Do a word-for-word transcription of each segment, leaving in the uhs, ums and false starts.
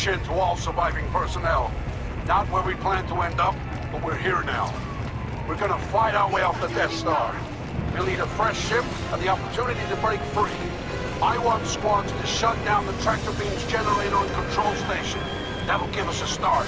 mission to all surviving personnel. Not where we plan to end up, but we're here now. We're gonna fight our way off the Death Star. We'll need a fresh ship and the opportunity to break free. I want squads to shut down the tractor beam's generator and control station. That'll give us a start.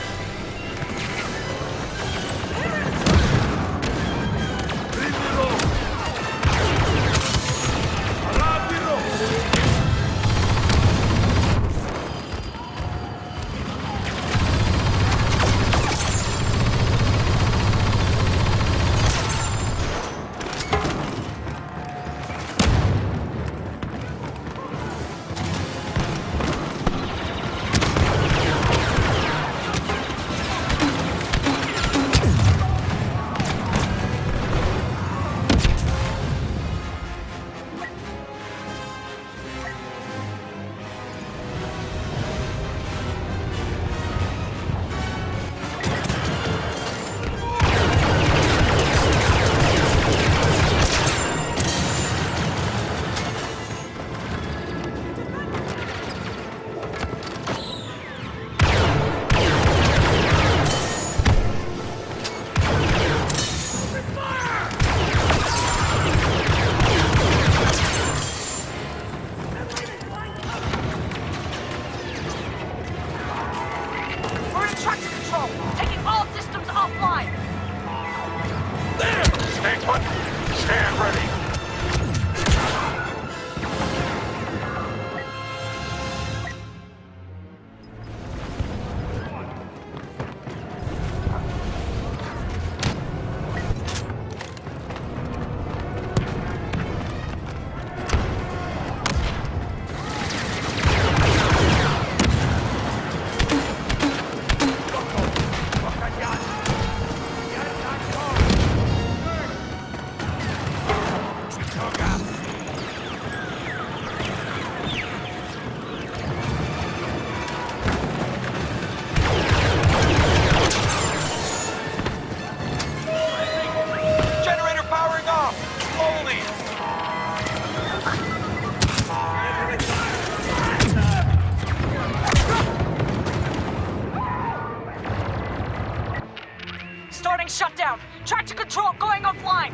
Shutdown! Tractor control going offline!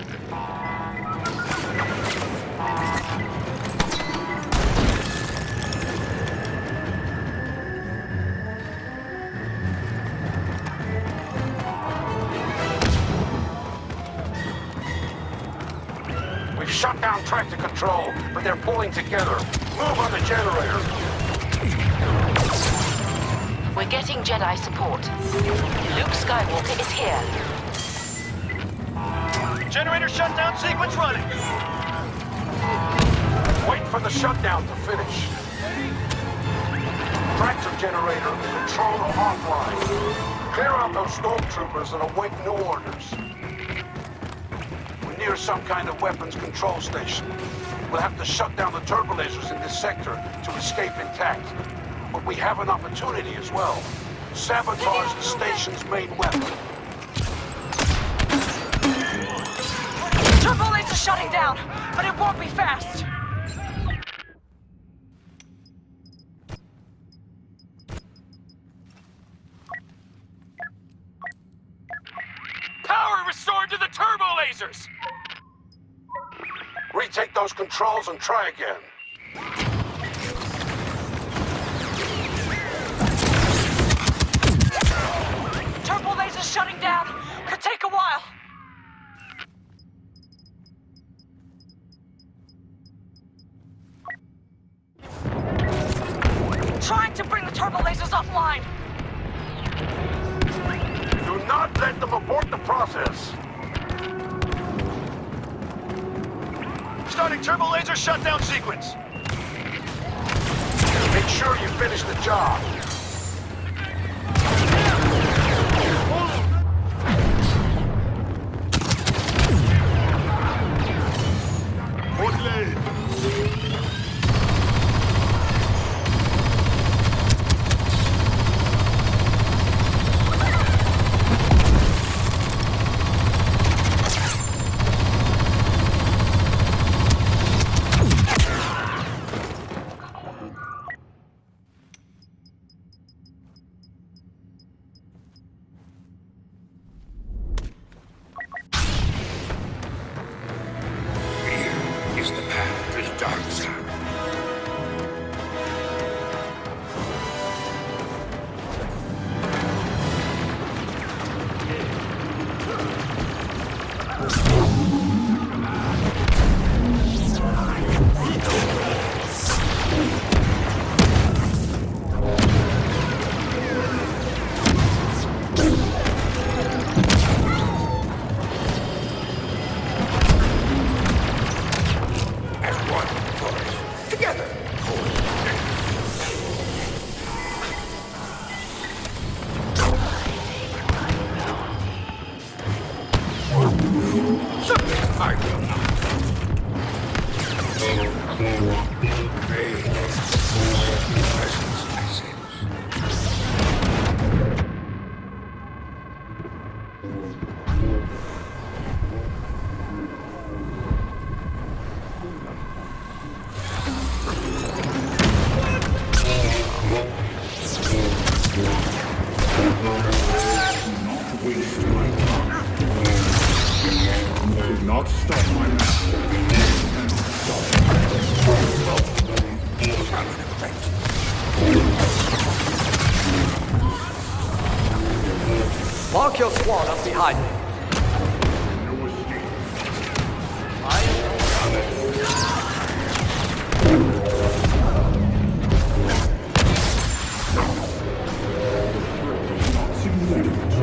We've shut down tractor control, but they're pulling together. Move on the generator. We're getting Jedi support. Luke Skywalker is here. Generator shutdown sequence running. Wait for the shutdown to finish. Tractor generator control offline. Clear out those stormtroopers and await new orders. We're near some kind of weapons control station. We'll have to shut down the turbo lasers in this sector to escape intact. But we have an opportunity as well. Sabotage the station's main weapon. Turbo laser shutting down, but it won't be fast. Power restored to the turbo lasers! Retake those controls and try again. Turbo laser shutting down. Could take a while. Trying to bring the turbo lasers offline. Do not let them abort the process. Starting turbo laser shutdown sequence. Make sure you finish the job. I will not. Great. Presence, I sense. Not stop my master. Mark your squad up behind me. No escape. Not significant.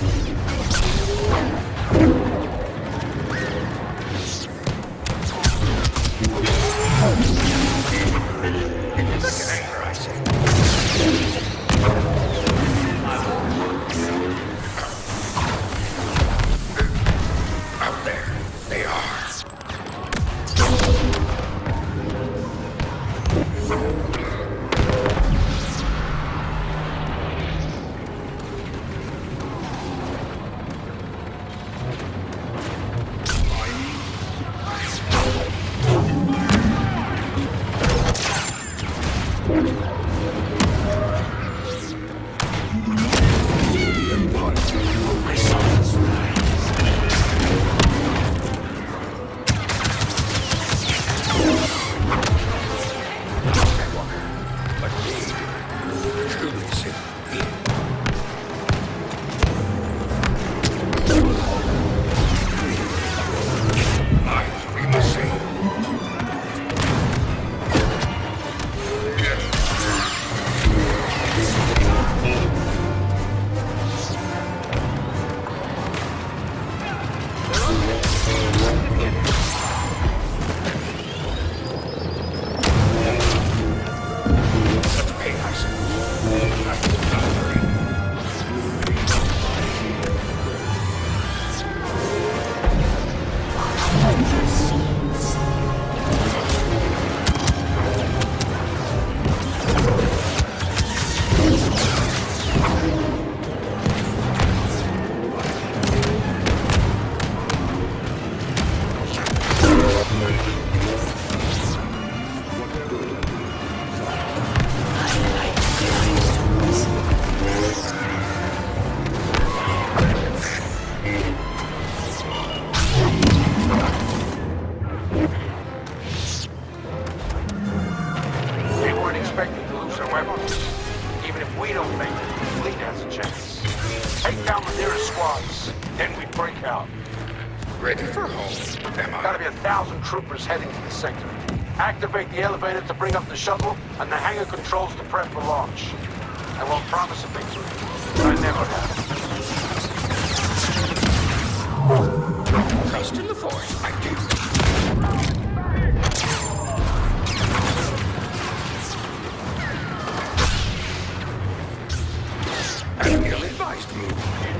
Even if we don't make it, the fleet has a chance. Take down the nearest squads, then we break out. Ready for home, am I? Gotta be a thousand troopers heading to the sector. Activate the elevator to bring up the shuttle, and the hangar controls to prep for launch. I won't promise a victory, but I never have. Trust in the Force, I do. An ill-advised move.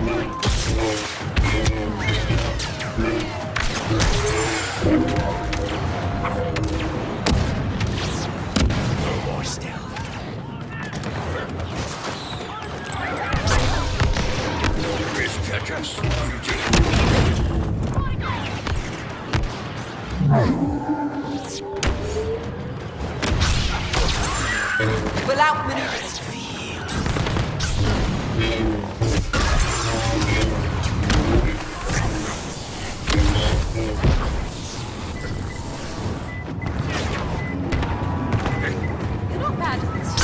No more stealth. Chris, catch us. We'll outmaneuver this field. You're not bad at this.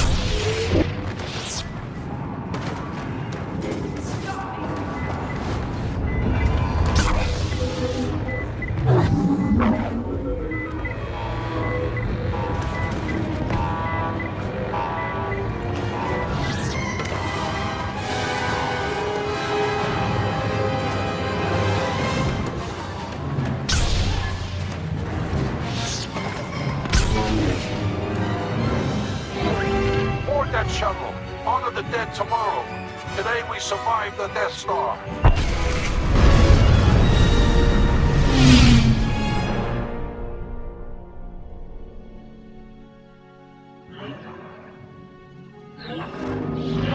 That shuttle. Honor the dead tomorrow. Today we survived the Death Star. seconds.